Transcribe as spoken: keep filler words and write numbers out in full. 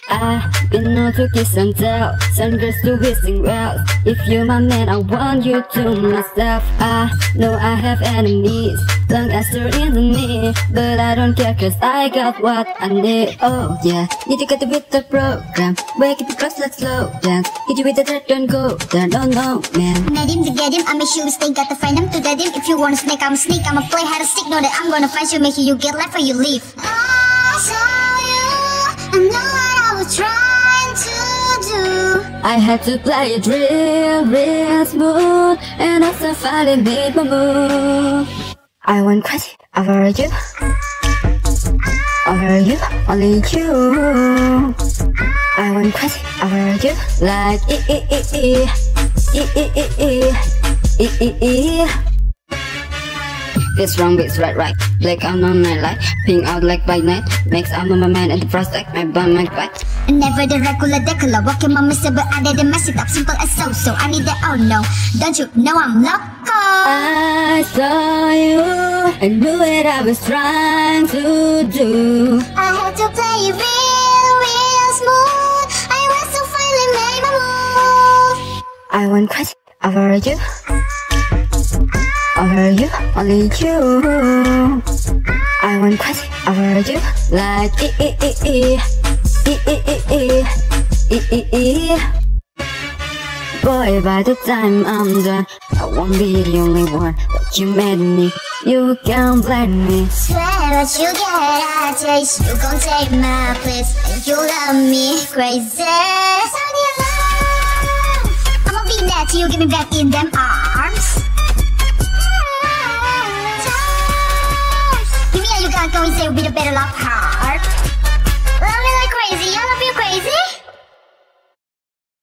I've been known to kiss and tell, send girls to wishing wells. If you're my man, I want you to myself. I know I have enemies, long as you're into me, but I don't care cause I got what I need. Oh yeah, need to get with the program, wake up because let's slow down. Hit you with the threat, don't go there, no no man. Met him to get him, I make sure we stay, got to find him to get him. If you wanna snake, I'm a sneak, I'ma play hide and seek. Know that I'm gonna find you, make sure you get left or you leave. I saw you, I know what I was trying to do. I had to play it real, real smooth, and also finally made my move. I went crazy over you, over you, only you. I went crazy over you, like e e e e e e e e e e. This wrong, it's right, right. Black on my mind, like pink out like by night. Makes out my mind and the frost like my bum, my bite. Never the regular decola, walking my mister, but I didn't mess it up. Simple as so, so I need that. Oh no, don't you know I'm loco? I saw you and knew what I was trying to do. I had to play it real, real smooth. I was so finally made my move. I went crazy over you, over you, only you. I went crazy over you, like e e e e e e e e e e. Boy, by the time I'm done, I won't be the only one. But you made me, you can't blame me. Swear that you get a taste, you gon' take my place, and you love me crazy. I'ma be there till you get me back in them arms. Give me all you got, go and say we'll be the better love heart.